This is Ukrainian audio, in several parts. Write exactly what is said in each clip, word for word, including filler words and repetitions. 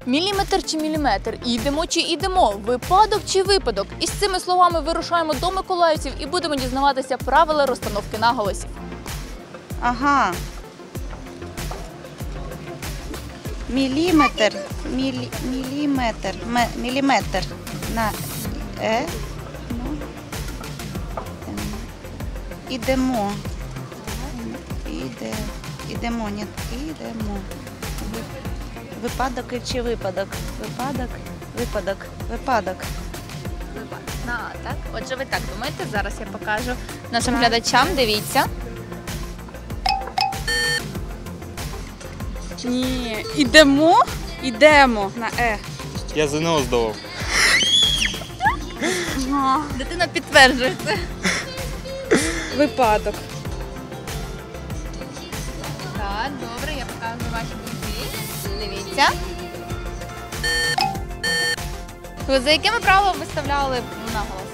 Міліметр чи міліметр? Ідемо чи ідемо? Випадок чи випадок? Із цими словами вирушаємо до миколаївців і будемо дізнаватися правила розстановки наголосів. Ага. Міліметр. Мілі, міліметр. Ме, міліметр. На е. Ну. Ідемо. Іде. Ідемо. Ні. Ідемо. Випадок чи випадок? Випадок. Випадок. Випадок. На, так? Отже, ви так думаєте? Зараз я покажу нашим глядачам. Дивіться. Ні, ідемо, ідемо на е. Я ЗНО здавав. Дитина підтверджує це. Випадок. Так, добре, я покажу ваші думки. Дивіться. Ви за якими правилами виставляли наголос?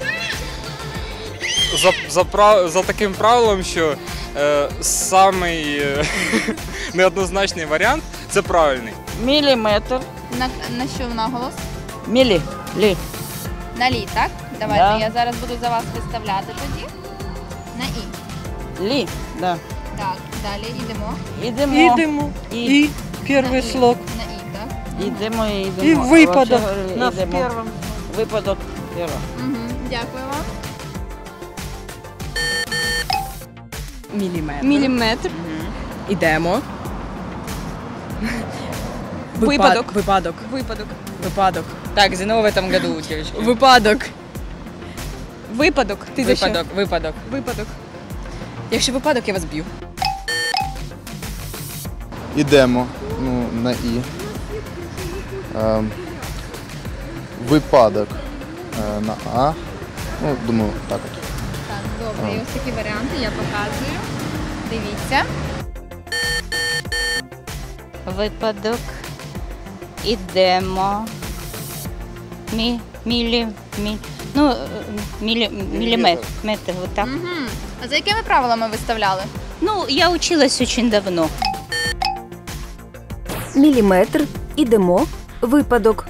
За, за, прав... за таким правилом, що е, самий е, неоднозначний варіант – це правильний. Міліметр. На, на що наголос? Мілі. Лі. На лі, так? Давайте, Да. я зараз буду за вас виставляти тоді. На і. Лі. Да. Так, далі йдемо. Ідемо. Идем. І. И первый слог. На і, так? Ідемо і йдемо. И выпадок Вообще, на ідемо. первом. Випадок. Перво. Угу, дякую вам. Міліметр. Міліметр. Ідемо. Випадок. Випадок. Випадок. Випадок. Так, ЗНО в этом году, девочки. Випадок. Випадок. Ти за що? Выпадок, выпадок. Випадок. Якщо випадок, я вас б'ю. Ідемо, ну, на І. Е, випадок е, на А. Ну, думаю, так от. Так, добре, і ось такі варіанти я показую. Дивіться. Випадок. Ідемо. Мі, мілі, мі, ну, мілі, міліметр. Метр, вот так. Угу. А за якими правилами виставляли? Ну, я училась очень давно. Міліметр, ідемо, випадок.